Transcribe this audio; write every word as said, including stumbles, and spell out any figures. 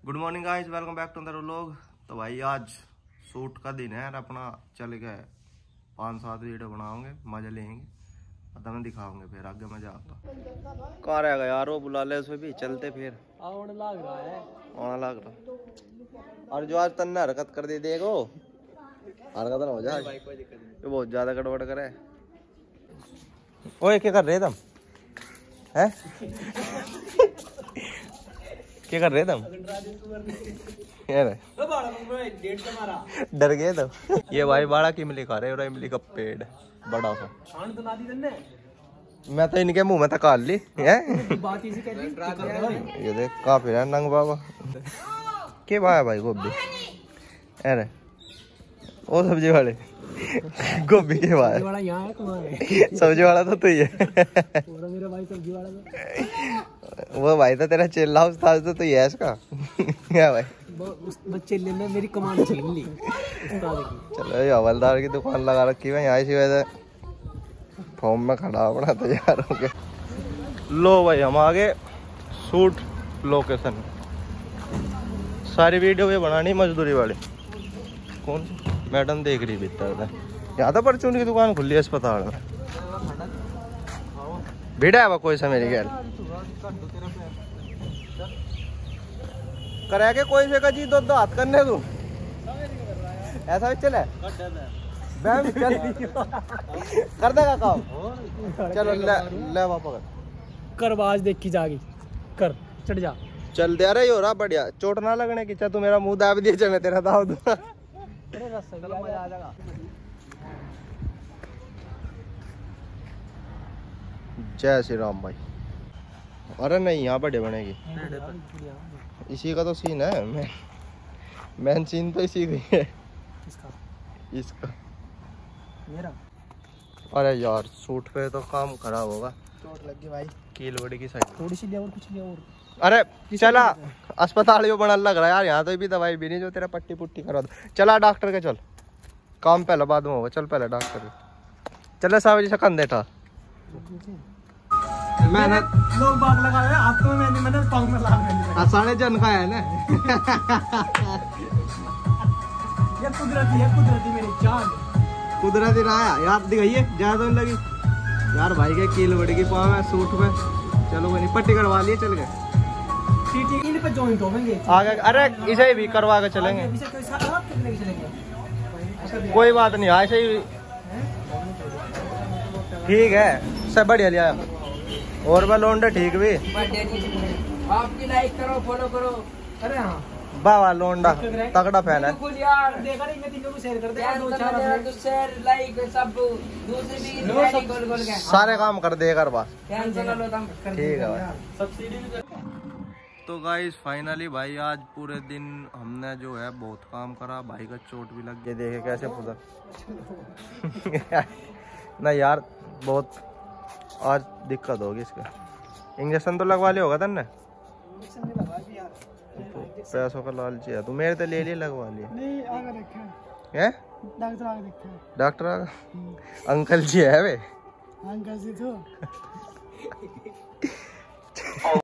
Good morning guys, welcome back to another vlog. तो भाई आज शूट का दिन है यार, अपना चल गए पाँच सात वीडियो बनाओगे, मजा लेंगे, पता मैं दिखाऊंगे फिर आगे मजा आता। कहाँ रहेगा यार, वो बुला ले उसे भी, चलते फिर। आने लग रहा है आने लग रहा। और जो आज तन्ने हरकत कर दी देखो, हरकत ना हो जाए, ये बहुत ज्यादा गड़बड़ करे। ओए क्या कर रहे तुम हैं? क्या कर रहे तुम? डर गए तो ये भाई बड़ा की इमली खा रहे और इमली का पेड़ बड़ा सा। मैं तो इनके मुंह में तकाल ली है। ये देख काफी है नंग बाबा के भाई भाई गोभी अरे वो सब्जी वाले गोभी के भाई सब्जी वाला तो तू ही है। मेरा भाई सब्जी वाला वो भाई तो तेरा चेला उस्ताद तो तू ही है इसका। क्या भाई बच्चे लेना मेरी कमान छीन ली। चलो ये हवलदार की दुकान लगा रखी है यहाँ इसी वजह से फॉर्म में खड़ा अपना तैयार हो गया। लो भाई हम आगे शूट लोकेशन, सारी वीडियो ये बनानी मजदूरी वाली। कौन मैडम देख रही भीतर यहाँ तो परचून की दुकान खुली है अस्पताल में। भीड़ है कोई सा मेरी गैल करे के कोई से का जी दो दो हाथ करने तू ऐसा भी चले बैम चल कर देगा काम। चलो ले ले वापस कर बाज देख की जागी कर चढ़ जा चल दे रही हो रहा बढ़िया चोट ना लगने की। तू मेरा मुंह दाब दिया, मैं तेरा दाव दूंगा। जय श्री राम भाई। अरे नहीं यहाँ बड़े बनेगी, इसी का तो सीन है। मैं मेन सीन तो इसी का है। इसका इसका मेरा। अरे यार सूट पे तो काम खराब होगा, चोट लग गई भाई कील बड़ी की साइड थोड़ी सी ले और कुछ ले और। अरे चला अस्पताल जो बना लग रहा है यार, यहाँ तो भी दवाई भी नहीं जो तेरा पट्टी पुट्टी करा दो। चला डॉक्टर के चल, काम पहले बाद में होगा। चल पहले डॉक्टर के चले सावजी से कंधे था। मैंने लोग बाग लगा रहे हैं हाथ में, मैंने मैंने पांव में लगा दिया। साढ़े जन का है ना। ये कुदरती है, कुदरती मेरी जान कुदरती रहा यार दिखाइए ज्यादा नहीं लगी यार। भाई के कील बड़ी की पाँव है सूट में। चलो कोई नहीं, पट्टी करवा लिए चल गए। इन पे जॉइंट होंगे आगे। अरे इसे भी करवा के चलेंगे, कोई बात नहीं। ऐसे ही ठीक है, सब बढ़िया लिया। और मैं लोंडे ठीक भी आपकी लाइक करो फॉलो करो। अरे हाँ बाबा लोंडा तगड़ा फैन है। यार देखा नहीं मैं तीनों को शेयर कर दे दो तो चार शेयर लाइक सब दूसरे भी गोल गोल के सारे काम कर दे कर बस। टेंशन लो तुम ठीक है भाई। सब्सिडी भी। तो गाइस फाइनली भाई आज पूरे दिन हमने जो है बहुत काम करा। भाई का चोट भी लग गई, देखे कैसे पुदर। ना यार बहुत आज दिक्कत होगी इसका। इंजेक्शन तो लगवा लिया होगा तन्ने? पैसों का लालची है तू, मेरे तो ले लिए लगवा लिया। नहीं आगे देखा है डॉक्टर आगे देखा डॉक्टर आगे अंकल जी है वे अंकल जी तो